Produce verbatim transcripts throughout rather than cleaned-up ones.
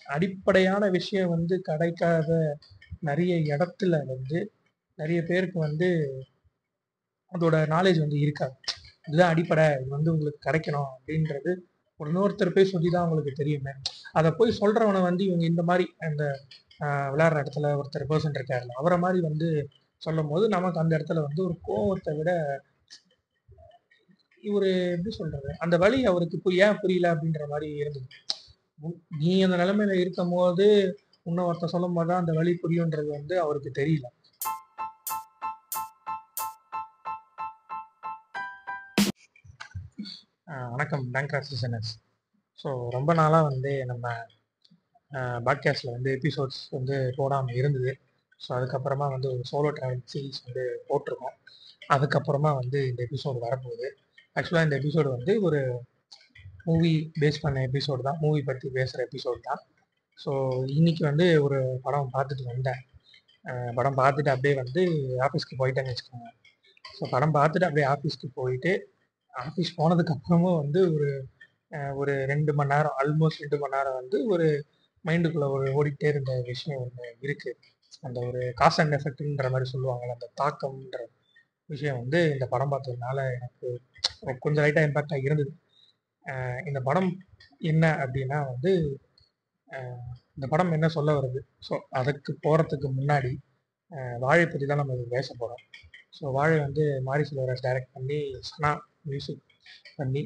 அடிப்படையான விஷயம் வந்து கிடைக்காத நிறைய இடத்துல வந்து நிறைய பேருக்கு வந்து அதோட நாலேஜ் வந்து இருக்காது. இதுதான் அடிப்படை, இது வந்து உங்களுக்கு கிடைக்கணும் அப்படின்றது ஒரு இன்னொருத்தர் போய் சொல்லி தான் அவங்களுக்கு தெரியுமே. அதை போய் சொல்றவனை வந்து இவங்க இந்த மாதிரி அந்த ஆஹ், விளையாடுற இடத்துல ஒருத்தர் பர்சன் இருக்காருல்ல, அவரை மாதிரி வந்து சொல்லும் போது நமக்கு அந்த இடத்துல வந்து ஒரு கோவத்தை விட ஒரு எப்படி சொல்றது, அந்த வழி அவருக்கு புரி- ஏன் புரியல அப்படின்ற மாதிரி இருந்தது. உன்- நீ அந்த நிலைமையில இருக்கும் போது உன்னை ஒருத்தன் சொல்லும் போது தான் அந்த வழி புரியுன்றது வந்து அவருக்கு தெரியல. ஆஹ் வணக்கம் பேங்க் சிசனர்ஸ். ஸோ ரொம்ப நாளாக வந்து நம்ம பாட்காஸ்டில் வந்து எபிசோட்ஸ் வந்து போடாமல் இருந்தது. ஸோ அதுக்கப்புறமா வந்து ஒரு சோலோ ட்ராவல் சீரிஸ் வந்து போட்டிருக்கோம். அதுக்கப்புறமா வந்து இந்த எபிசோடு வரப்போகுது. ஆக்சுவலாக இந்த எபிசோடு வந்து ஒரு மூவி பேஸ் பண்ண எபிசோடு தான், மூவி பற்றி பேசுகிற எபிசோடு தான். ஸோ இன்னைக்கு வந்து ஒரு படம் பார்த்துட்டு வந்தேன். அஹ் படம் பார்த்துட்டு அப்படியே வந்து ஆஃபீஸ்க்கு போயிட்டேன்னு வச்சுக்கோங்க. ஸோ படம் பார்த்துட்டு அப்படியே ஆஃபீஸ்க்கு போயிட்டு ஆஃபீஸ் போனதுக்கப்புறமும் வந்து ஒரு அஹ் ஒரு ரெண்டு மணி நேரம், ஆல்மோஸ்ட் ரெண்டு மணி நேரம் வந்து ஒரு மைண்டுக்குள்ள ஒரு ஓடிக்கிட்டே இருந்த விஷயம் ஒன்று இருக்கு. அந்த ஒரு காஸ் அண்ட் எஃபெக்ட்ன்ற மாதிரி சொல்லுவாங்கல்ல, அந்த தாக்கம்ன்ற விஷயம் வந்து இந்த படம் பார்த்ததுனால எனக்கு கொஞ்சம் லைட்டாக இம்பாக்டாக இருந்தது. அஹ் இந்த படம் என்ன அப்படின்னா வந்து அஹ் இந்த படம் என்ன சொல்ல வருது, ஸோ அதுக்கு போகிறதுக்கு முன்னாடி அஹ் வாழை பற்றி தான் நம்ம இது பேச போகிறோம். ஸோ வாழை வந்து மாரி செல்வராஜ் டைரக்ட் பண்ணி சனா மியூசிக் பண்ணி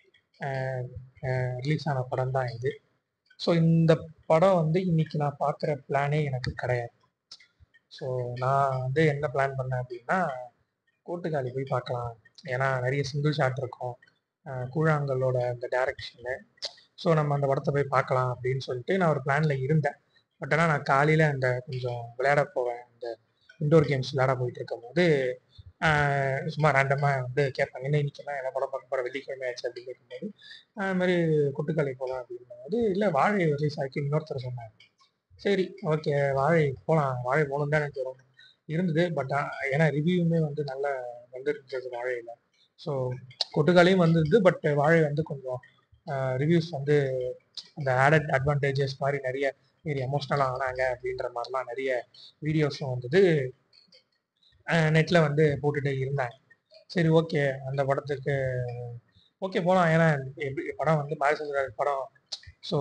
ரிலீஸ் ஆன படம் தான் இது. ஸோ இந்த படம் வந்து இன்னைக்கு நான் பார்க்குற பிளானே எனக்கு கிடையாது. ஸோ நான் வந்து என்ன பிளான் பண்ணேன் அப்படின்னா, கோட்டுக்காளி போய் பார்க்கலாம். ஏன்னா நிறைய சிங்கிள் ஷாட் இருக்கும், அஹ் கூழாங்கல்லோட அந்த டைரக்ஷனு. ஸோ நம்ம அந்த படத்தை போய் பார்க்கலாம் அப்படின்னு சொல்லிட்டு நான் ஒரு பிளானில் இருந்தேன். பட் ஆனால் நான் காலையில் அந்த கொஞ்சம் விளையாட போவேன், இந்த இண்டோர் கேம்ஸ் விளையாட போயிட்டு இருக்கும்போது ஆஹ் சும்மா ரேண்டமாக வந்து கேட்பாங்க, என்ன இன்னைக்கெல்லாம் என்ன படம் பார்க்க போகிற, வெள்ளிக்கிழமை ஆச்சு அப்படின்னு கேட்கும்போது அது மாதிரி கொட்டுக்காளி போகலாம் அப்படிங்கும்போது, இல்லை வாழை ரிலீஸ் ஆக்கி இன்னொருத்தர் சொன்னாங்க. சரி, ஓகே, வாழை போகலாம், வாழை போகணும் தான் எனக்கு ரொம்ப இருந்தது. பட் ஏன்னா ரிவ்யூமே வந்து நல்லா வந்துருந்தது வாழையில். ஸோ கொட்டுக்காலையும் வந்திருந்தது, பட் வாழை வந்து கொஞ்சம் ரிவ்யூஸ் வந்து அந்த ஆடட் அட்வான்டேஜஸ் மாதிரி நிறைய நிறைய எமோஷ்னலாக ஆனாங்க அப்படின்ற மாதிரிலாம் நிறைய வீடியோஸும் வந்தது, நெட்டில் வந்து போட்டுட்டு இருந்தாங்க. சரி, ஓகே, அந்த படத்துக்கு ஓகே போகலாம். ஏன்னா எப்படி படம் வந்து பாலச்சந்திரன் படம். ஸோ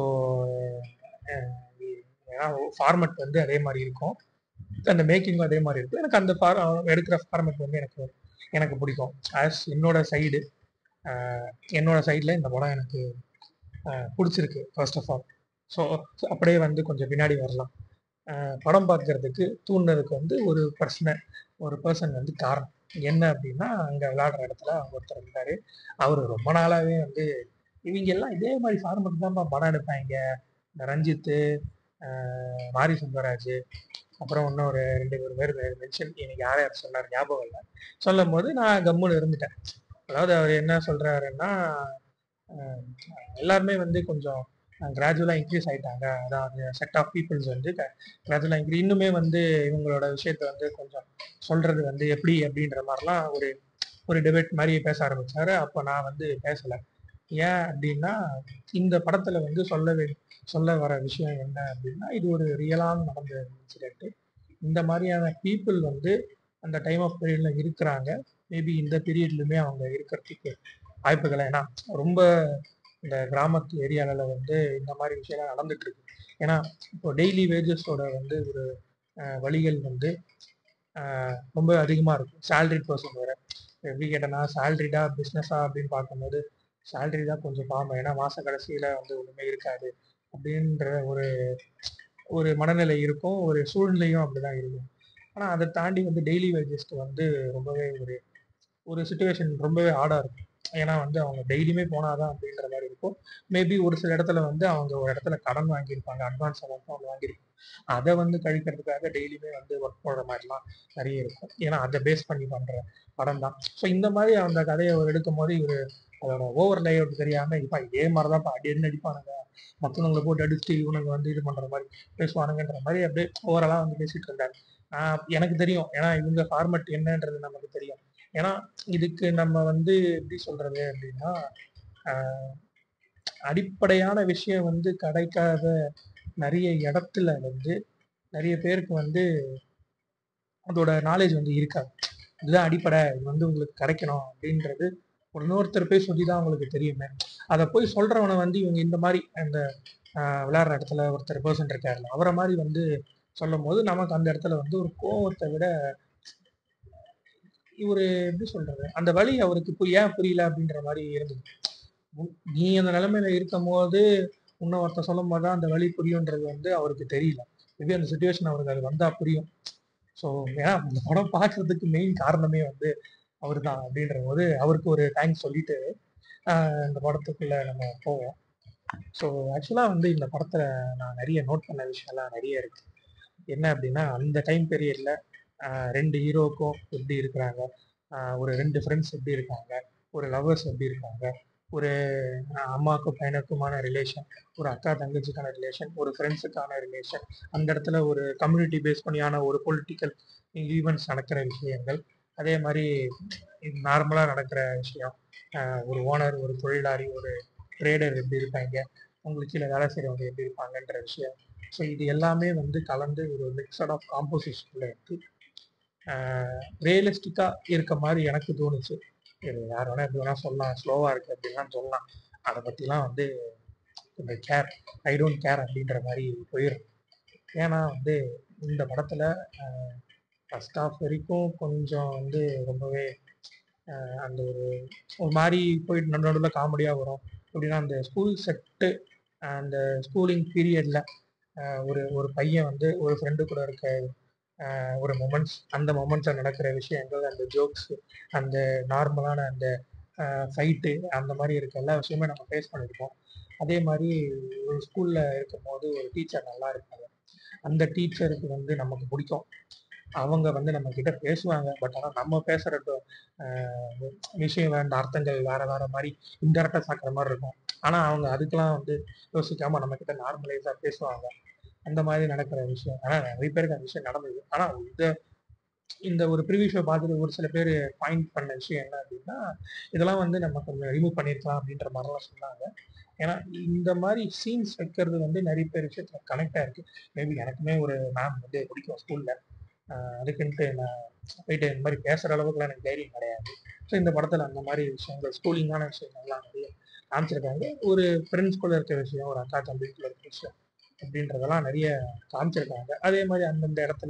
ஏன்னா ஃபார்மெட் வந்து அதே மாதிரி இருக்கும், அந்த மேக்கிங்கும் அதே மாதிரி இருக்கும். எனக்கு அந்த ஃபார் எடுக்கிற ஃபார்மெட் வந்து எனக்கு எனக்கு பிடிக்கும். ஆஸ் என்னோட சைடு என்னோட சைடில் இந்த படம் எனக்கு பிடிச்சிருக்கு ஃபர்ஸ்ட் ஆஃப் ஆல். ஸோ அப்படியே வந்து கொஞ்சம் பின்னாடி வரலாம். படம் பார்க்கறதுக்கு தூண்டினதுக்கு வந்து ஒரு பர்சனை ஒரு பர்சன் வந்து காரணம். என்ன அப்படின்னா, அங்கே விளையாடுற இடத்துல அவங்க ஒருத்தர் இருந்தார். அவர் ரொம்ப நாளாகவே வந்து இவங்க எல்லாம் இதே மாதிரி ஃபார்மெட் தான் படம் எடுப்பாங்க, இந்த ரஞ்சித்து, மாரி சுந்தரராஜ், அப்புறம் இன்னும் ஒரு ரெண்டு மூணு பேர் மென்ஷன் எனக்கு யார் யார் சொன்னார் ஞாபகம் இல்லை. சொல்லும் போது நான் கம்முன்னு இருந்துட்டேன். அதாவது அவர் என்ன சொல்றாருன்னா, எல்லாருமே வந்து கொஞ்சம் கிராஜுவலாக இன்க்ரீஸ் ஆகிட்டாங்க. அதாவது செட் ஆஃப் பீப்புள்ஸ் வந்து கிராஜுவலாக இன்க்ரீ இன்னுமே வந்து இவங்களோட விஷயத்த வந்து கொஞ்சம் சொல்றது வந்து எப்படி அப்படின்ற மாதிரிலாம் ஒரு ஒரு டிபேட் மாதிரி பேச ஆரம்பிச்சாரு. அப்போ நான் வந்து பேசலை. ஏன் அப்படின்னா, இந்த படத்துல வந்து சொல்ல வே சொல்ல வர விஷயம் என்ன அப்படின்னா, இது ஒரு ரியலாக நடந்த இன்சிடென்ட். இந்த மாதிரியான பீப்புள் வந்து அந்த டைம் ஆஃப் பீரியட்ல இருக்கிறாங்க. மேபி இந்த பீரியட்லுமே அவங்க இருக்கிறதுக்கு வாய்ப்புகள், ஏன்னா ரொம்ப இந்த கிராமத்து ஏரியாவில் வந்து இந்த மாதிரி விஷயம்லாம் நடந்துட்டு இருக்கு. ஏன்னா இப்போ டெய்லி வேஜஸோட வந்து ஒரு அஹ், வழிகள் வந்து அஹ், ரொம்ப அதிகமாக இருக்கும். சேலரிட் பர்சன் வேற, எப்படி கேட்டேன்னா சேலரிடா பிஸ்னஸா அப்படின்னு பார்க்கும்போது சேலரி தான் கொஞ்சம் பாவம். ஏன்னா மாத கடைசியில் வந்து ஒன்றுமே இருக்காது அப்படின்ற ஒரு ஒரு மனநிலை இருக்கும், ஒரு சூழ்நிலையும் அப்படிதான் இருக்கும். ஆனால் அதை தாண்டி வந்து டெய்லி வேஜஸ்க்கு வந்து ரொம்பவே ஒரு ஒரு சுச்சுவேஷன் ரொம்பவே ஹார்டாக இருக்கும். ஏன்னா வந்து அவங்க டெய்லியுமே போனாதான் அப்படின்ற மாதிரி இருக்கும். மேபி ஒரு சில இடத்துல வந்து அவங்க ஒரு இடத்துல கடன் வாங்கியிருப்பாங்க, அட்வான்ஸ் அமௌண்ட் அவங்க வாங்கியிருப்பாங்க. அதை வந்து கழிக்கிறதுக்காக டெய்லியுமே வந்து ஒர்க் போடுற மாதிரிலாம் நிறைய இருக்கும். ஏன்னா அதை பேஸ் பண்ணி பண்ணுற படம் தான். ஸோ இந்த மாதிரி அந்த கதையை அவர் எடுக்கும் போது இவர் அதோட ஓவர் லேஅவுட் தெரியாமல், இப்போ இதே மாதிரி தான் அடி என்ன அடிப்பானுங்க, மற்றவங்களை போட்டு அடிச்சுட்டு இவனுங்க வந்து இது பண்ணுற மாதிரி பேசுவானுங்கன்ற மாதிரி அப்படியே ஓவராலாக வந்து பேசிட்டு இருந்தார். ஆஹ் எனக்கு தெரியும், ஏன்னா இவங்க ஃபார்மெட் என்னன்றது நமக்கு தெரியும். ஏன்னா இதுக்கு நம்ம வந்து எப்படி சொல்றது அப்படின்னா, ஆஹ் அடிப்படையான விஷயம் வந்து கிடைக்காத நிறைய இடத்துல வந்து நிறைய பேருக்கு வந்து அதோட நாலேஜ் வந்து இருக்காது. இதுதான் அடிப்படை, இது வந்து உங்களுக்கு கிடைக்கணும் அப்படின்றது ஒரு இன்னொருத்தர் போய் சொல்லி தான் அவங்களுக்கு தெரியுமே. அதை போய் சொல்றவனை வந்து இவங்க இந்த மாதிரி அந்த ஆஹ், விளையாடுற இடத்துல ஒருத்தர் பர்சன் இருக்காருல்ல அவரை மாதிரி வந்து சொல்லும் போது நமக்கு அந்த இடத்துல வந்து ஒரு கோவத்தை விட ஒரு எப்படி சொல்றது அந்த வழி அவருக்கு புரி- ஏன் புரியல அப்படின்ற மாதிரி இருந்தது. உன்- நீ அந்த நிலைமையில இருக்கும் போது இன்னும் ஒருத்தர் சொல்லும் போது தான் அந்த வழி புரியுன்றது வந்து அவருக்கு தெரியல. மேபி அந்த சுச்சுவேஷன் அவருக்கு அது வந்தா புரியும். ஸோ ஏன்னா இந்த படம் பார்க்கறதுக்கு மெயின் காரணமே வந்து அவர் தான் அப்படின்ற போது அவருக்கு ஒரு தேங்க்ஸ் சொல்லிட்டு ஆஹ் இந்த படத்துக்குள்ள நம்ம போவோம். ஸோ ஆக்சுவலாக வந்து இந்த படத்துல நான் நிறைய நோட் பண்ண விஷயம்லாம் நிறைய இருக்கு. என்ன அப்படின்னா அந்த டைம் பீரியட்ல ரெண்டு ஹீரோக்கும் எப்படி இருக்கிறாங்க, ஆஹ் ஒரு ரெண்டு ஃப்ரெண்ட்ஸ் எப்படி இருக்காங்க, ஒரு லவ்வர்ஸ் எப்படி இருக்காங்க, ஒரு ஆஹ் அம்மாவுக்கும் பையனுக்குமான ரிலேஷன், ஒரு அக்கா தங்கச்சிக்கான ரிலேஷன், ஒரு ஃப்ரெண்ட்ஸுக்கான ரிலேஷன், அந்த இடத்துல ஒரு கம்யூனிட்டி பேஸ் பண்ணியான ஒரு பொலிட்டிக்கல் ஈவெண்ட்ஸ் நடக்கிற விஷயங்கள், அதே மாதிரி நார்மலாக நடக்கிற விஷயம், ஆஹ் ஒரு ஓனர், ஒரு தொழிலாளி, ஒரு ட்ரேடர் எப்படி இருப்பாங்க, உங்களுக்கு கீழே வேலை செய்கிறவங்க எப்படி இருப்பாங்கன்ற விஷயம். ஸோ இது எல்லாமே வந்து கலந்து ஒரு மிக்சட் ஆஃப் காம்போசிஷனில் இருக்கு. ரியலிஸ்டிக்காக இருக்க மாதிரி எனக்கு தோணுச்சு. இது யார் வேணா எப்படி வேணா சொல்லலாம், ஸ்லோவாக இருக்குது அப்படின்லாம் சொல்லலாம். அதை பற்றிலாம் வந்து இந்த கேர், ஐ டோன்ட் கேர் அப்படின்ற மாதிரி போயிடும். ஏன்னா வந்து இந்த படத்தில் ஃபர்ஸ்ட் ஆஃப் வரைக்கும் கொஞ்சம் வந்து ரொம்பவே ஆஹ் அந்த ஒரு ஒரு மாதிரி போயிட்டு நடு நடுவில் காமெடியாக வரும். எப்படின்னா அந்த ஸ்கூல் செட்டு, அந்த ஸ்கூலிங் பீரியடில் ஒரு ஒரு பையன் வந்து ஒரு ஃப்ரெண்டு கூட இருக்க ஆஹ் ஒரு மொமெண்ட்ஸ், அந்த மொமெண்ட்ஸில் நடக்கிற விஷயங்கள், அந்த ஜோக்ஸ், அந்த நார்மலான அந்த ஃபைட்டு, அந்த மாதிரி இருக்க எல்லா விஷயமே நம்ம ஃபேஸ் பண்ணியிருப்போம். அதே மாதிரி ஒரு ஸ்கூலில் இருக்கும்போது ஒரு டீச்சர் நல்லா இருப்பாங்க. அந்த டீச்சருக்கு வந்து நமக்கு பிடிக்கும். அவங்க வந்து நம்ம கிட்ட பேசுவாங்க. பட் ஆனால் நம்ம பேசுகிற விஷயம் வேண்ட அர்த்தங்கள் வேற வேற மாதிரி இன்டெரக்டாக சாக்கிற மாதிரி இருக்கும். ஆனால் அவங்க அதுக்கெல்லாம் வந்து யோசிக்காம நம்ம கிட்ட நார்மலைஸாக பேசுவாங்க. அந்த மாதிரி நடக்கிற விஷயம். ஆனால் நிறைய பேருக்கு அந்த விஷயம் நடந்தது. ஆனால் இந்த இந்த ஒரு ப்ரிவியூ ஷோ பார்த்துட்டு ஒரு சில பேர் பாயிண்ட் பண்ண விஷயம் என்ன அப்படின்னா, இதெல்லாம் வந்து நம்ம கொஞ்சம் ரிமூவ் பண்ணியிருக்கலாம் அப்படின்ற மாதிரிலாம் சொன்னாங்க. ஏன்னா இந்த மாதிரி சீன்ஸ் வைக்கிறது வந்து நிறைய பேர் விஷயத்துல கனெக்ட் ஆயிருக்கு. மேபி எனக்குமே ஒரு மேம் வந்து பிடிக்கும் ஸ்கூல்ல. அதுக்குன்ட்டு நான் போயிட்டு இந்த மாதிரி பேசுகிற அளவுக்குலாம் எனக்கு தைரியம் கிடையாது. ஸோ இந்த படத்தில் அந்த மாதிரி விஷயங்கள், ஸ்கூலிங்கான விஷயங்கள்லாம் நிறைய காமிச்சிருக்காங்க. ஒரு ஃப்ரெண்ட்ஸ்குள்ளே இருக்கிற விஷயம், ஒரு அக்கா தம்பிக்குள்ள இருக்கிற விஷயம் அப்படின்றதெல்லாம் நிறைய காமிச்சிருக்காங்க. அதே மாதிரி அந்தந்த இடத்துல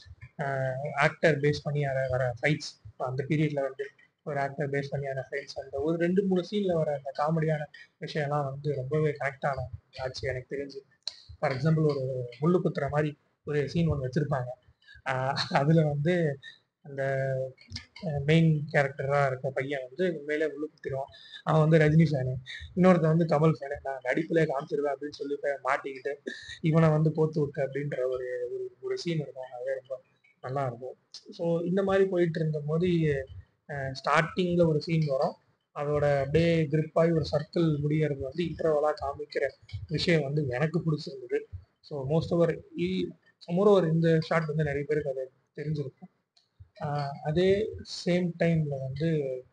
ஆக்டர் பேஸ் பண்ணி வர வர ஃபைட்ஸ், அந்த பீரியட்ல வந்து ஒரு ஆக்டர் பேஸ் பண்ணியான ஃபைட்ஸ், அந்த ஒரு ரெண்டு மூணு சீன்ல வர அந்த காமெடியான விஷயம்லாம் வந்து ரொம்பவே கனெக்டான ஆச்சு எனக்கு தெரிஞ்சு. ஃபார் எக்ஸாம்பிள் ஒரு முள்ளு குத்துற மாதிரி ஒரு சீன் ஒன்று வச்சிருப்பாங்க. ஆஹ் அதுல வந்து அந்த மெயின் கேரக்டராக இருக்க பையன் வந்து உண்மையிலே முள்ளு குத்திடுவான். அவன் வந்து ரஜினி ஃபேனு, இன்னொருத்தன் வந்து கமல் ஃபேனு. நான் நடிப்புல காமிச்சிருவேன் அப்படின்னு சொல்லி போய் மாட்டிக்கிட்டு இவனை வந்து போத்து விட்டு அப்படின்ற ஒரு ஒரு ஒரு சீன் இருக்கும். அதே ரொம்ப நல்லா இருக்கும். ஸோ இந்த மாதிரி போயிட்டு இருந்த போது ஸ்டார்டிங்ல ஒரு சீன் வரும். அதோட அப்படியே grip ஆகி ஒரு சர்க்கிள் முடியறது வந்து இன்டர்வலா காமிக்கிற விஷயம் வந்து எனக்கு பிடிச்சிருந்தது. ஸோ மோஸ்ட் ஓவர் மோரோவர் இந்த ஷாட் வந்து நிறைய பேருக்கு அது தெரிஞ்சிருக்கும். ஆஹ் அதே சேம் டைம்ல வந்து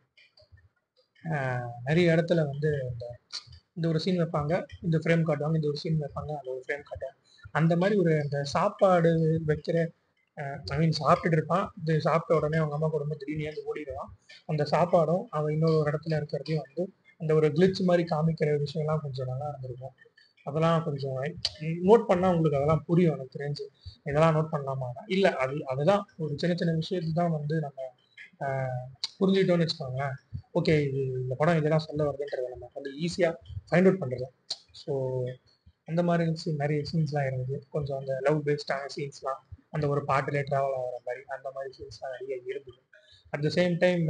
ஆஹ் நிறைய இடத்துல வந்து இந்த இந்த ஒரு சீன் வைப்பாங்க, இந்த ஃப்ரேம் காட்டுவாங்க, இந்த ஒரு சீன் வைப்பாங்க, அந்த ஒரு ஃப்ரேம் காட்டுவாங்க. அந்த மாதிரி ஒரு அந்த சாப்பாடு வைக்கிற, ஐ மீன் சாப்பிட்டுட்டு இருப்பான், இது சாப்பிட்ட உடனே அவங்க அம்மா கூட திடீர்னு ஏந்து ஓடிடுவான். அந்த சாப்பாடும் அவன் இன்னொரு ஒரு இடத்துல இருக்கிறதையும் வந்து அந்த ஒரு கிளிச் மாதிரி காமிக்கிற விஷயம்லாம் கொஞ்சம் நல்லா இருந்திருக்கும். அதெல்லாம் கொஞ்சம் நோட் பண்ணா உங்களுக்கு அதெல்லாம் புரியும் எனக்கு தெரிஞ்சு. இதெல்லாம் நோட் பண்ணலாமா? இல்ல, அது அதுதான் ஒரு சின்ன சின்ன விஷயத்து தான் வந்து நம்ம ஆஹ் புரிஞ்சுக்கிட்டோம்னு வச்சுக்கோங்களேன். ஓகே, இது இந்த படம் இதெல்லாம் சொல்ல வருதுன்றதை நம்ம வந்து ஈஸியாக ஃபைண்ட் அவுட் பண்ணிடலாம். ஸோ அந்த மாதிரி சீன் நிறைய சீன்ஸ்லாம் இருந்தது. கொஞ்சம் அந்த லவ் பேஸ்டான சீன்ஸ்லாம், அந்த ஒரு பாட்டிலே ட்ராவல் ஆகிற மாதிரி அந்த மாதிரி சீன்ஸ்லாம் நிறைய இருந்தது. அட் த சேம் டைம்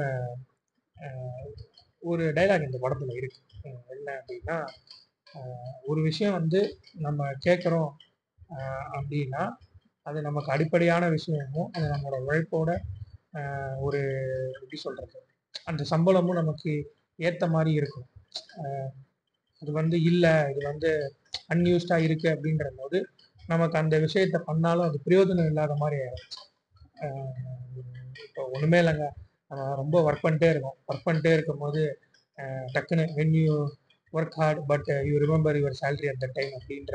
ஒரு டைலாக் இந்த படத்தில் இருக்கு. அஹ் என்ன அப்படின்னா, ஆஹ் ஒரு விஷயம் வந்து நம்ம கேட்குறோம் அப்படின்னா அது நமக்கு அடிப்படையான விஷயமும், அது நம்மளோட உழைப்போட ஆஹ் ஒரு எப்படி சொல்றது, அந்த சம்பளமும் நமக்கு ஏற்ற மாதிரி இருக்கும். ஆஹ் அது வந்து இல்லை, இது வந்து அன்யூஸ்டா இருக்கு அப்படின்ற போது நமக்கு அந்த விஷயத்த பண்ணாலும் அது பிரயோஜனம் இல்லாத மாதிரி ஆயிடும். ஆஹ் இப்போ ஒண்ணுமே இல்லைங்க, நம்ம ரொம்ப ஒர்க் பண்ணிட்டே இருக்கோம். ஒர்க் பண்ணிட்டே இருக்கும் போது டக்குன்னு when you work hard but you remember your salary at the time அப்படின்ற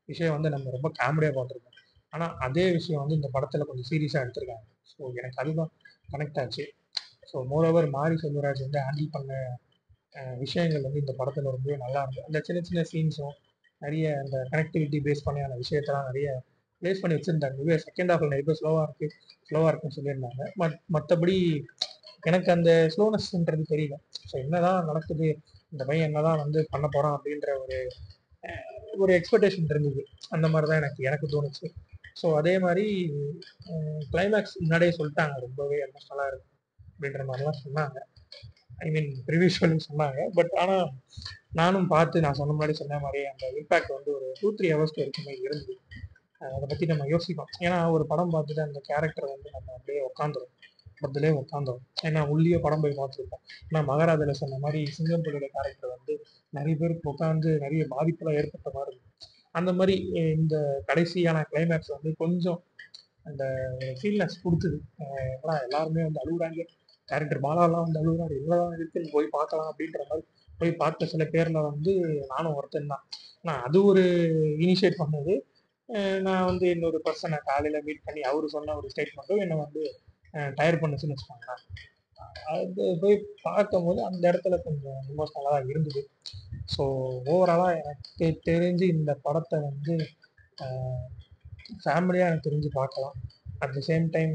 விஷயம் வந்து நம்ம ரொம்ப காமெடியாக பார்த்துருக்கோம். ஆனால் அதே விஷயம் வந்து இந்த படத்தில் கொஞ்சம் சீரியஸாக எடுத்திருக்காங்க. ஸோ எனக்கு அதுதான் கனெக்ட் ஆச்சு. ஸோ மோரோவர் மாரி செல்வராஜ் வந்து ஹேண்டில் பண்ண அஹ், விஷயங்கள் வந்து இந்த படத்தில் ரொம்பவே நல்லா இருந்தது. அந்த சின்ன சின்ன சீன்ஸும் நிறைய அந்த கனெக்டிவிட்டி பேஸ் பண்ணியான விஷயத்தெல்லாம் நிறைய ப்ளேஸ் பண்ணி வச்சுருந்தாங்க. இதுவே செகண்ட் ஹாஃபில் நிறைய பேர் ஸ்லோவாக இருக்குது ஸ்லோவாக இருக்குன்னு சொல்லியிருந்தாங்க. மத் மற்றபடி எனக்கு அந்த ஸ்லோனஸ்ன்றது தெரியல. ஸோ என்னதான் நடக்குது, இந்த பையன் என்னதான் வந்து பண்ண போகிறான் அப்படின்ற ஒரு ஒரு எக்ஸ்பெக்டேஷன் இருந்தது. அந்த மாதிரி தான் எனக்கு எனக்கு தோணுச்சு. ஸோ அதே மாதிரி கிளைமேக்ஸ் முன்னாடியே சொல்லிட்டாங்க, ரொம்பவே எமோஷனலாக இருக்கு அப்படின்ற மாதிரிலாம் சொன்னாங்க. ஐ மீன் ப்ரிவியூஸ்வலி சொன்னாங்க. பட் ஆனால் நானும் பார்த்து நான் சொன்ன மாதிரி சொன்ன மாதிரி அந்த இம்பேக்ட் வந்து ஒரு டூ த்ரீ ஹவர்ஸ்க்கு இருக்குமே இருந்தது. அஹ் அதை பற்றி நம்ம யோசிப்போம். ஏன்னா ஒரு படம் பார்த்துட்டு அந்த கேரக்டரை வந்து நம்ம அப்படியே உட்காந்துரும் படத்துலேயே உட்காந்தோம். ஏன்னா உள்ளே படம் போய் பார்த்துருப்போம். ஏன்னா மகாராஜில் சொன்ன மாதிரி சிங்கம் புலியோட கேரக்டர் வந்து நிறைய பேருக்கு உட்காந்து நிறைய பாதிப்பெல்லாம் ஏற்பட்ட மாதிரி இருக்கும். அந்த மாதிரி அஹ் இந்த கடைசியான கிளைமேக்ஸ் வந்து கொஞ்சம் அந்த ஃபீல்னஸ் கொடுத்தது. அஹ் ஏன்னா எல்லாருமே வந்து அழுகுறாங்க, கேரக்டர் பாலாலாம் வந்து அழுகுறாரு, எவ்வளோதான் இருக்குன்னு போய் பார்க்கலாம் அப்படின்ற மாதிரி போய் பார்த்த சில பேர்ல வந்து நானும் ஒருத்தன் தான். நான் அது ஒரு இனிஷியேட் பண்ணது. அஹ் நான் வந்து இன்னொரு பர்சனை காலையில மீட் பண்ணி அவரு சொன்ன ஒரு ஸ்டேட்மெண்ட்டும் என்னை வந்து டயர் பண்ணுச்சுன்னு வச்சுக்கோங்களேன். அது போய் பார்க்கும்போது அந்த இடத்துல கொஞ்சம் இமோஷனலாக தான் இருந்தது. ஸோ ஓவராலாக எனக்கு தெரிஞ்சு இந்த படத்தை வந்து ஃபேமிலியாக எனக்கு தெரிஞ்சு பார்க்கலாம். அட் த சேம் டைம்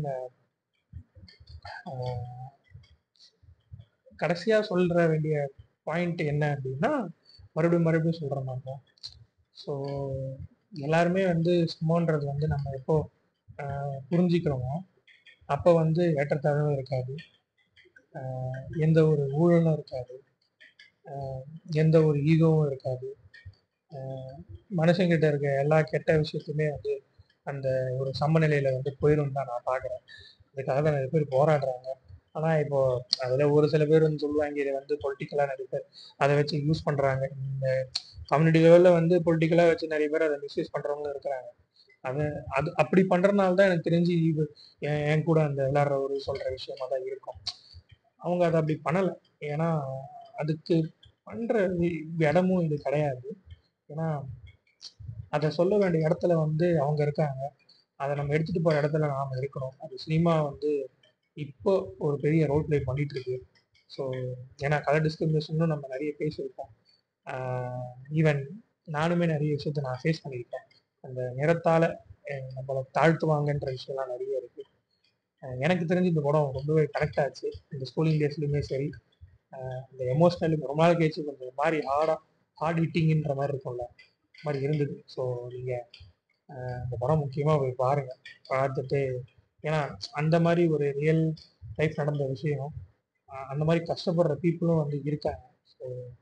கடைசியாக சொல்கிற வேண்டிய பாயிண்ட் என்ன அப்படின்னா, மறுபடியும் மறுபடியும் சொல்கிற மாதிரி தான். ஸோ எல்லாருமே வந்து சும்மான்றது வந்து நம்ம எப்போ ஆஹ் புரிஞ்சுக்கிறோமோ அப்போ வந்து ஏற்றத்தாழ்வும் இருக்காது, ஆஹ் எந்த ஒரு ஊழலும் இருக்காது, ஆஹ் எந்த ஒரு ஈகோவும் இருக்காது. ஆஹ் மனுஷங்கிட்ட இருக்க எல்லா கெட்ட விஷயத்தையுமே வந்து அந்த ஒரு சமநிலையில வந்து போயிடும் தான் நான் பார்க்குறேன். அதுக்காக தான் நிறைய பேர் போராடுறாங்க. ஆனால் இப்போ அதில் ஒரு சில பேர் வந்து சொல்லுவாங்க, இதை வந்து பொலிட்டிக்கலாக நிறைய பேர் அதை வச்சு யூஸ் பண்ணுறாங்க. இந்த கம்யூனிட்டி லெவலில் வந்து பொலிட்டிக்கலாக வச்சு நிறைய பேர் அதை மிஸ்யூஸ் பண்ணுறவங்களும் இருக்கிறாங்க. அது அது அப்படி பண்ணுறதுனால தான் எனக்கு தெரிஞ்சு இது என் என் கூட அந்த விளையாடுறவர் சொல்கிற விஷயமா தான் இருக்கும். அவங்க அதை அப்படி பண்ணலை. ஏன்னா அதுக்கு பண்ணுற இடமும் இது கிடையாது. ஏன்னா அதை சொல்ல வேண்டிய இடத்துல வந்து அவங்க இருக்காங்க. அதை நம்ம எடுத்துகிட்டு போகிற இடத்துல நாம் இருக்கணும். அது சினிமா வந்து இப்போ ஒரு பெரிய ரோல் ப்ளே பண்ணிட்டு இருக்கு. ஸோ ஏன்னா கலர் டிஸ்கிரிமினேஷனும் நம்ம நிறைய பேசியிருக்கோம். ஈவன் நானுமே நிறைய விஷயத்த நான் ஃபேஸ் பண்ணியிருக்கேன். அந்த நிறத்தால் நம்மளை தாழ்த்துவாங்கன்ற விஷயம்லாம் நிறைய இருக்குது. எனக்கு தெரிஞ்சு இந்த படம் ரொம்பவே கனெக்ட் ஆச்சு. இந்த ஸ்கூலிங் டேஸ்லையுமே சரி, இந்த எமோஷ்னலி ரொம்ப நாள் கழிச்சு கொஞ்சம் ஒரு மாதிரி ஹார்டாக ஹார்ட் ஹிட்டிங்கிற மாதிரி இருக்கும்ல, மாதிரி இருந்தது. ஸோ நீங்கள் இந்த படம் முக்கியமாக போய் பாருங்கள். பார்த்துட்டு ஏன்னா அந்த மாதிரி ஒரு ரியல் லைஃப் நடந்த விஷயம், அந்த மாதிரி கஷ்டப்படுற பீப்புளும் வந்து இருக்காங்க. ஸோ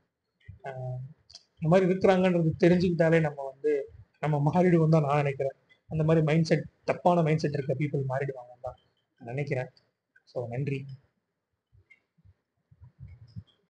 இந்த மாதிரி இருக்கிறாங்கன்றது தெரிஞ்சுக்கிட்டாலே நம்ம வந்து நம்ம மாறிடுவோம் தான் நான் நினைக்கிறேன். அந்த மாதிரி மைண்ட் செட், தப்பான மைண்ட் செட் இருக்க பீப்புள் மாறிடுவாங்கன்னு தான் நான் நினைக்கிறேன். ஸோ நன்றி.